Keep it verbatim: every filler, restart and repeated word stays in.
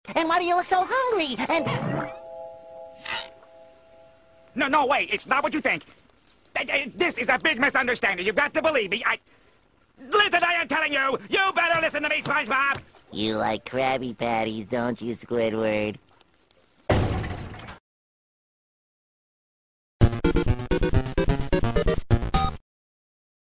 And why do you look so hungry? And... No, no, wait. It's not what you think. This is a big misunderstanding. You've got to believe me. I... Listen, I am telling you. You better listen to me, SpongeBob. You like Krabby Patties, don't you, Squidward?